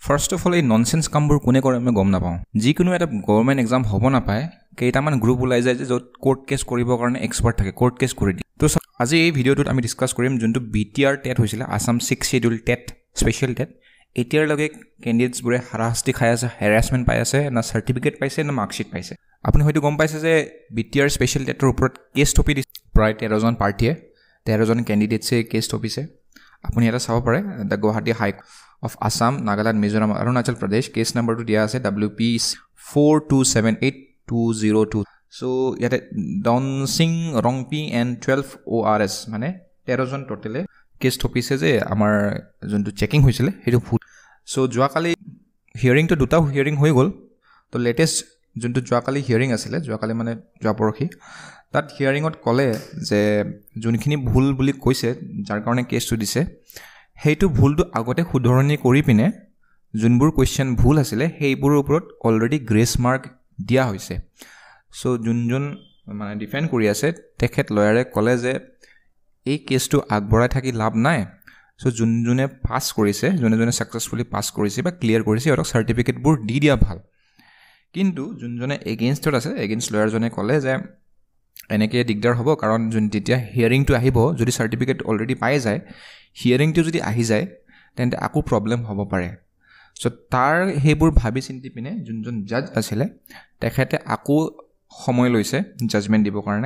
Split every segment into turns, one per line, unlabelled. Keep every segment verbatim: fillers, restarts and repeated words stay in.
First of all এই nonsense কামবোৰ কোনে কৰে আমি গম নাপাওঁ যিকোনো এটা গভৰ্ণমেণ্ট এক্সাম হ'ব নাপায় কেইটামান গ্ৰুপ ওলাই যায় যে য'ত কোৰ্ট কেছ কৰিবৰ কাৰণে এক্সপাৰ্ট থাকে কোৰ্ট কেছ কৰি দিয়ে তো আজি এই ভিডিঅ'টোত আমি ডিছকাছ কৰিম যোনটো বি টি আৰ টেট হৈছিলে Assam six schedule TET special TET এতিয়ালৈকে কেণ্ডিডেটছবোৰে হাৰাশাস্তি খাই আছে হেৰাছমেণ্ট পাই আছে না চাৰ্টিফিকেট পাইছে না মাৰ্কশ্বিট পাইছে আপুনি হয়তো গম পাইছে যে বি টি আৰ স্পেচিয়েল টেটৰ ওপৰত কেছ থপি দিছে প্ৰায় তেৰজন পাৰ্টীয়ে তেৰজন কেণ্ডিডেটছে কেছ থপিছে আপুনি এটা চাব পাৰে the Guwahati high of Assam, Nagaland, Mizoram, Arunachal Pradesh. Case number to dia ase W P four two seven eight two zero two. So yate Donsing, Rongpi and twelve O R S mane thirteen jon total case thopise je amar jontu checking hoisile hetu so joa kali hearing to duta hearing hoi gol to latest jontu joa kali hearing asile joa kali mane joa porokhi tat hearing ot kole je junkhini bhul buli koise jar karone case to dise হেইটো ভুলটো আগতে শুধৰণি কৰি পিনে যোনবোৰ question ভুল আছিল হেইবোৰৰ ওপৰত অলৰেডি গ্ৰেস মাৰ্ক দিয়া হৈছে সো যোনজন মানে ডিফেন্ড কৰি আছে তেখেত লয়াৰে কলে যে এই কেছটো আগবঢ়াই থাকি লাভ নাই সো যোনজনে পাস কৰিছে যোনে যোনে সাকসেসফুলি পাস কৰিছে বা ক্লিয়াৰ কৰিছে আৰু সাৰ্টিফিকেটবোৰ দি দিয়া ভাল কিন্তু যোনজনে এগেইনষ্টত আছে এগেইনষ্ট লয়াৰজনে কলে যে এনেকে দিগদাৰ হ'ব কাৰণ যোন তেতিয়া হিয়াৰিংটো আহিব যদি সাৰ্টিফিকেট অলৰেডি পাই যায় হিয়াৰিংটো যদি আহি যায় তেন্তে আকো প্ৰবলেম হ'ব পাৰে সো তাৰ হেবোৰ ভাবি চিন্তি পিনে যোনজন জাজ আছিল তেখেতে আকো সময় লৈছে জাজমেন্ট দিব কাৰণে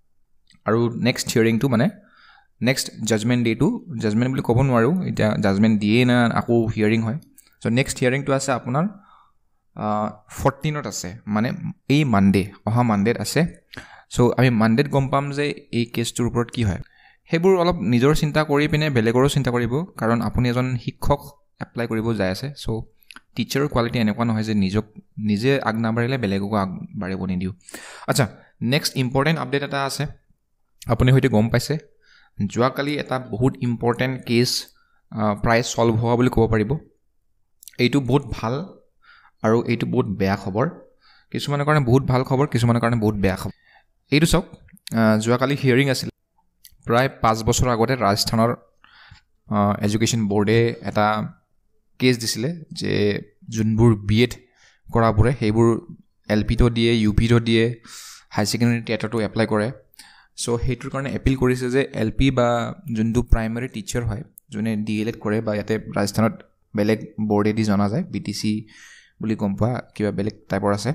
আৰু নেক্সট হিয়াৰিংটো মানে নেক্সট জাজমেন্ট ডেটো জাজমেন্ট বুলি ক'ব নোৱাৰো এটা জাজমেন্ট দিয়ে না আকো হিয়াৰিং হয় সো নেক্সট হিয়াৰিংটো আছে আপোনাৰ fourteen ত আছে মানে এই মানডে অহা মানডেত আছে সো আমি মানডেত গম পাম যে এই কেছটোৰ ওপৰত কি হয় হেবোৰ অলপ নিজৰ চিন্তা কৰি পিনে বেলেগৰো চিন্তা কৰিব কাৰণ আপুনি এজন শিক্ষক এপ্লাই কৰিব যায় আছে সো টিচাৰৰ কোৱালিটি এনেকুৱা নহয় যে নিজক নিজে আগনাবাৰিলে বেলেগক আগবাৰিব নিদিও আচ্ছা নেক্সট ইম্পৰ্টেন্ট আপডেট এটা আছে আপুনি হয়তো গম পাইছে যোৱাকালি এটা বহুত ইম্পৰ্টেন্ট কেছ প্ৰায় সলভ হোৱা বুলি ক'ব পাৰিব এইটো বহুত ভাল আৰু এইটো বহুত বেয়া খবৰ কিছুমানৰ কাৰণে বহুত ভাল খবৰ কিছুমানৰ কাৰণে বহুত বেয়া খবৰ এইটো চাওক যোৱাকালি হিয়াৰিং আছিল প্ৰায় পাঁচ বছৰ আগতে ৰাজস্থানৰ এডুকেশ্যন বোৰ্ডে এটা কেছ দিছিলে যে যোনবোৰ বি এড কৰাবোৰে সেইবোৰ এল পি টো দিয়ে ইউ পি টো দিয়ে হাই ছেকেণ্ডাৰী টেটতো এপ্লাই কৰে সো সেইটোৰ কাৰণে এপিল কৰিছে যে এল পি বা যোনটো প্ৰাইমাৰী টিচাৰ হয় যোনে ডি এল এড কৰে বা ইয়াতে ৰাজস্থানত বেলেগ বোৰ্ডেদি জনা যায় বি টি চি বুলি গম পোৱা কিবা বেলেগ টাইপৰ আছে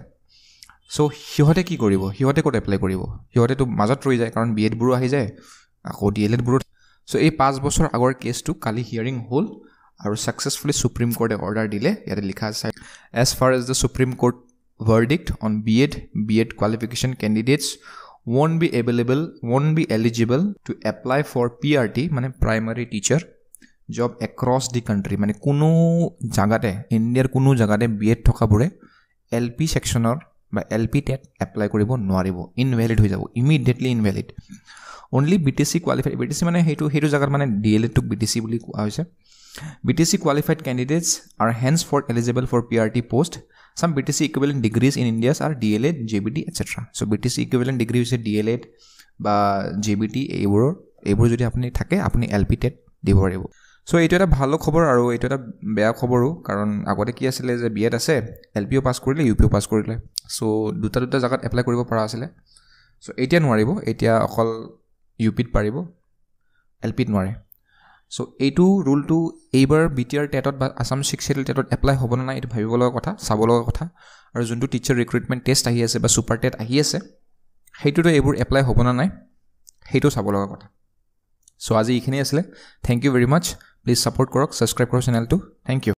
সো সিহঁতে কি কৰিব সিহঁতে ক'ত এপ্লাই কৰিব সিহঁতেতো মাজত ৰৈ যায় কাৰণ বি এডবোৰো আহি যায় আকৌ ডি এল এডবোৰো সো এই পাঁচ বছৰ আগৰ কেছটো কালি হিয়াৰিং হ'ল আৰু সাকসেসফুলি সুপ্ৰিম কোৰ্টে অৰ্ডাৰ দিলে ইয়াতে লিখা আছে as far as the supreme court verdict on B Ed B Ed qualification candidates won't be available won't be eligible to apply for P R T মানে primary teacher job across the country মানে কোনো জাগাতে ইন্ডিয়াৰ কোনো জাগাতে B Ed থকাবোৰে L P সেকশনৰ বা L P TET apply কৰিব নোৱাৰিব invalid হৈ যাব immediately invalid only B T C qualified B T C মানে হেতু হেতু জাগাত মানে D L E D to B T C বুলি কোৱা হৈছে B T C qualified candidates are henceforth eligible for P R T post some B T C equivalent degrees in India are D L E D J B T etc so B T C equivalent degree হৈছে D L E D বা J B T এইবোৰ এইবোৰ যদি আপুনি থাকে আপুনি L P TET দিব পাৰিব সো এইটো এটা ভালো খবৰ আৰু এইটো এটা বেয়া খবৰো কাৰণ আগতে কি আছিল যে B Ed আছে L P ও পাস কৰিলে U P ও পাস কৰিলে সো দুটা দুটা জাগাত এপ্লাই কৰিব পৰা আছিল সো এতিয়া নোৱাৰিব এতিয়া অকল U P ত পাৰিব L P ত নোৱাৰে সো এইটো ৰুলটো এইবাৰ B T R টেটত বা আসাম ছিক্স শ্বেডিউল টেটত এপ্লাই হ'ব না নাই এইটো ভাবিব লগা কথা চাব লগা কথা আৰু যোনটো টিচাৰ ৰিক্ৰুটমেন্ট টেষ্ট আহি আছে বা সুপাৰ টেট আহি আছে হেইটোটো এইবোৰ এপ্লাই হ'ব না নাই হেইটো চাব লগা কথা সো আজি এইখিনি আছিল thank you very much please support কৰক সাবস্ক্ৰাইব কৰক চেনেলটো থ্যাংক ইউ